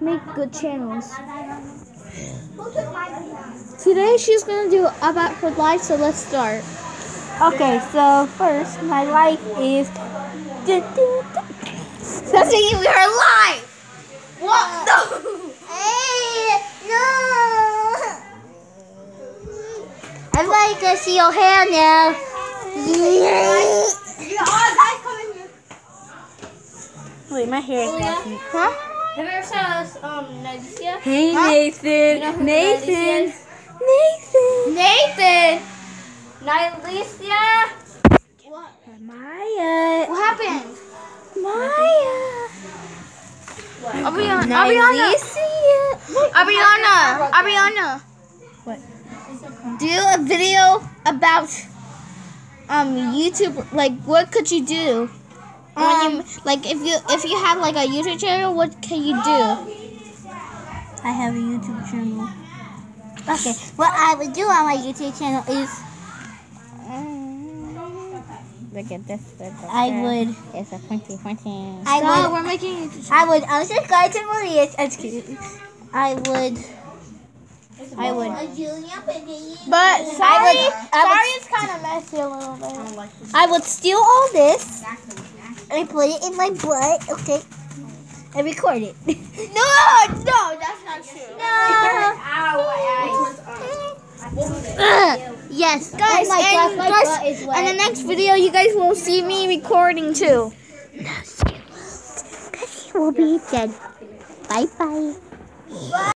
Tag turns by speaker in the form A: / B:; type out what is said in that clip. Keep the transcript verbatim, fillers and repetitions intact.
A: make good channels. Today she's gonna do about her life, so let's start.
B: Okay, so first, my life is.
A: That's making me her life. What? No.
B: Hey, no. I'd like to see your hair now. Wait, my hair is messy.
A: Huh?
C: Have you ever seen us, um, Nadia?
B: Hey,
A: Huh?
B: Nathan.
C: You know who
B: Nathan.
C: Nathan
B: Nathan.
C: Nathan! Nylesia?
A: What?
B: Maya.
A: What happened?
B: Maya.
A: Ariana. Ariana. Ariana. Ariana.
B: What?
A: Do a video about um YouTube. Like, what could you do? When
B: Um,
A: you, like, if you if you have like a YouTube channel, what can you do?
B: I have a YouTube channel. Okay, what I would do on my YouTube channel is
A: Look at this.
B: I would
A: It's a pointy pointy.
B: I
A: Stop,
B: would
A: we're making it.
B: I would unsubscribe to Maria. That's cute. I would I would
A: But
B: I
A: sorry,
B: would- I would-
A: sorry, it's kind of messy a little bit.
B: I would steal all this and put it in my butt, okay? And record it.
A: No, no, that's not true. Yes, guys,
B: Oh my
A: and,
B: gosh, my
A: guys,
B: butt is wet.
A: in the next video, you guys will see me recording too.
B: Because he will be dead. Bye bye.